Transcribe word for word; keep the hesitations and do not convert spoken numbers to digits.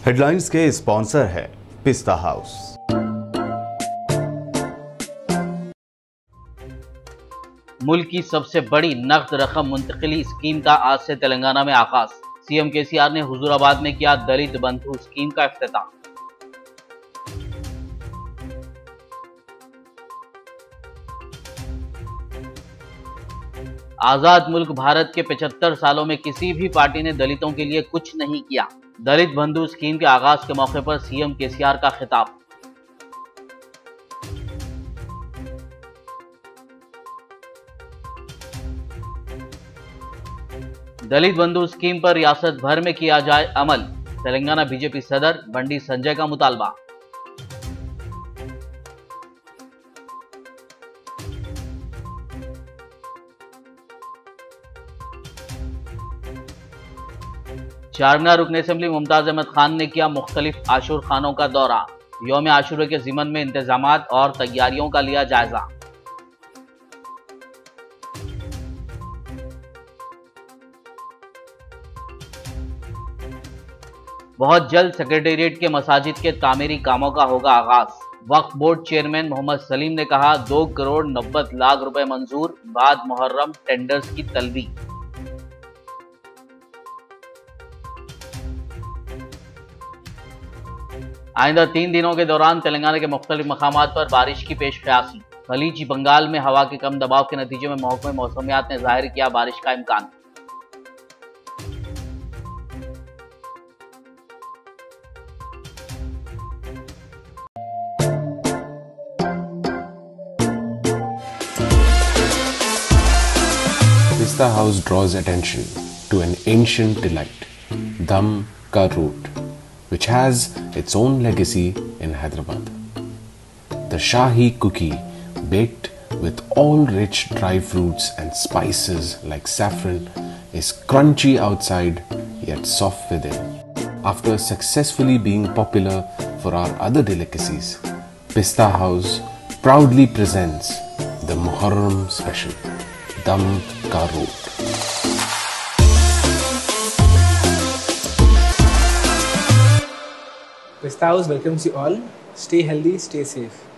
Headlines के sponsor है पिस्ता हाउस। मुल्क की सबसे बड़ी नकद रकम मुंतकिली स्कीम का आज से तेलंगाना में आगाज। सीएम केसीआर ने हुजूराबाद में किया दलित बंधु स्कीम का इफ्तिताह। आजाद मुल्क भारत के पचहत्तर सालों में किसी भी पार्टी ने दलितों के लिए कुछ नहीं किया। दलित बंधु स्कीम के आगाज के मौके पर सीएम केसीआर का खिताब। दलित बंधु स्कीम पर रियासत भर में किया जाए अमल। तेलंगाना बीजेपी सदर बंडी संजय का मुतालबा। चारमीनार रुकन असेंबली मुमताज अहमद खान ने किया मुख्तलिफ आशूर खानों का दौरा। यौम आशूरा के ज़िमन में इंतजामात और तैयारियों का लिया जायजा। बहुत जल्द सेक्रेटेरिएट के मसाजिद के तामीरी कामों का होगा आगाज। वक्फ बोर्ड चेयरमैन मोहम्मद सलीम ने कहा दो करोड़ नब्बे लाख रुपए मंजूर, बाद मुहर्रम टेंडर्स की तलबी। आइंदा तीन दिनों के दौरान तेलंगाना के मुख्तलिफ मकामात पर बारिश की पेश क़यासी। खलीज बंगाल में हवा के कम दबाव के नतीजे में महकमे मौसमियात ने जाहिर किया बारिश का इम्कान। Pista House draws attention to an ancient delight, Dum Ka Root, which has its own legacy in Hyderabad. The Shahi cookie, baked with all rich dry fruits and spices like saffron, is crunchy outside yet soft within. After successfully being popular for our other delicacies, Pista House proudly presents the Muharram special, Dum Ka Root. Pista House welcomes you all. Stay healthy, stay safe.